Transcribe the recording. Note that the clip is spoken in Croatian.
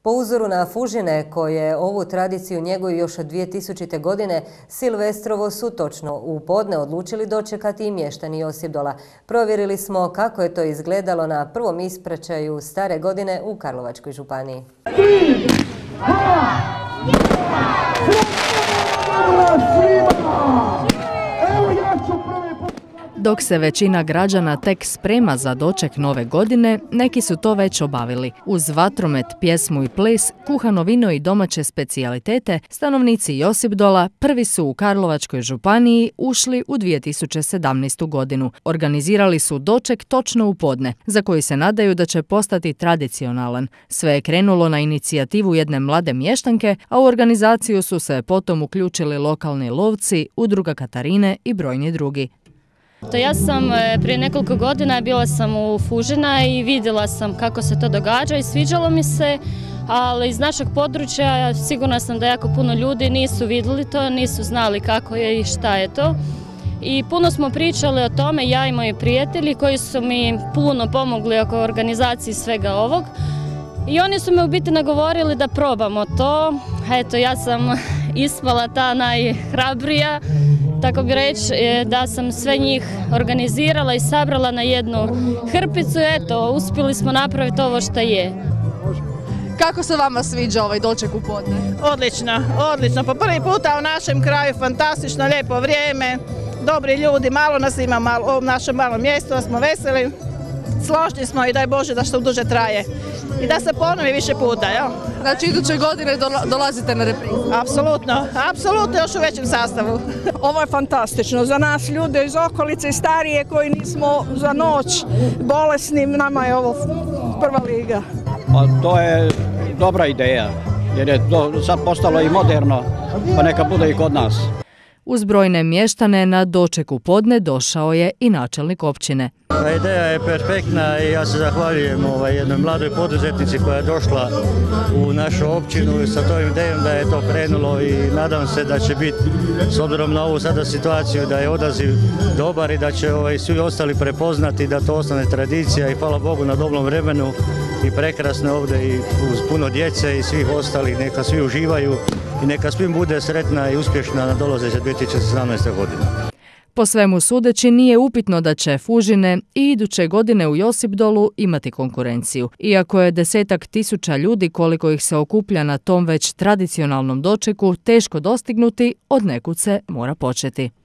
Po uzoru na Fužine, koje ovu tradiciju njeguju još od 2000. godine, Silvestrovo su točno u podne odlučili dočekati i mještani Josipdola. Provjerili smo kako je to izgledalo na prvom ispraćaju stare godine u Karlovačkoj županiji. Dok se većina građana tek sprema za doček nove godine, neki su to već obavili. Uz vatromet, pjesmu i ples, kuhano vino i domaće specijalitete, stanovnici Josipdola prvi su u Karlovačkoj županiji ušli u 2017. godinu. Organizirali su doček točno u podne, za koji se nadaju da će postati tradicionalan. Sve je krenulo na inicijativu jedne mlade mještanke, a u organizaciju su se potom uključili lokalni lovci, udruga Katarine i brojni drugi. Ja sam prije nekoliko godina bila sam u Fužina i vidjela sam kako se to događa i sviđalo mi se, ali iz našeg područja sigurna sam da jako puno ljudi nisu vidjeli to, nisu znali kako je i šta je to. I puno smo pričali o tome, ja i moji prijatelji koji su mi puno pomogli oko organizacije svega ovog. I oni su me u biti nagovorili da probamo to. Eto, ja sam ispala ta najhrabrija, tako bi reći, da sam sve njih organizirala i sabrala na jednu hrpicu. Eto, uspjeli smo napraviti ovo što je. Kako se vama sviđa ovaj doček u podne? Odlično, odlično. Po prvi puta u našem kraju fantastično, lijepo vrijeme, dobri ljudi, malo nas ima u našem malom mjestu, da smo veseli. Složni smo i daj Bože da što duže traje i da se ponovi više puta. Jel? Znači iduće godine dolazite na reprizu? Apsolutno, apsolutno još u većem sastavu. Ovo je fantastično za nas ljude iz okolice i starije koji nismo za noć bolesni, nama je ovo prva liga. Pa to je dobra ideja jer je to sad postalo i moderno, pa neka bude i kod nas. Uz brojne mještane na doček u podne došao je i načelnik općine. Ideja je perfektna i ja se zahvaljujem jednoj mladoj poduzetnici koja je došla u našu općinu sa tom idejom da je to krenulo i nadam se da će biti, s obzirom na ovu sada situaciju, da je odaziv dobar i da će svi ostali prepoznati da to ostane tradicija i hvala Bogu na dobrom vremenu i prekrasne ovdje i uz puno djece i svih ostalih, neka svi uživaju i neka svim bude sretna i uspješna na dolazeće 2017. godine. Po svemu sudeći nije upitno da će Fužine i iduće godine u Josipdolu imati konkurenciju. Iako je 10.000 ljudi koliko ih se okuplja na tom već tradicionalnom dočeku teško dostignuti, od nekud se mora početi.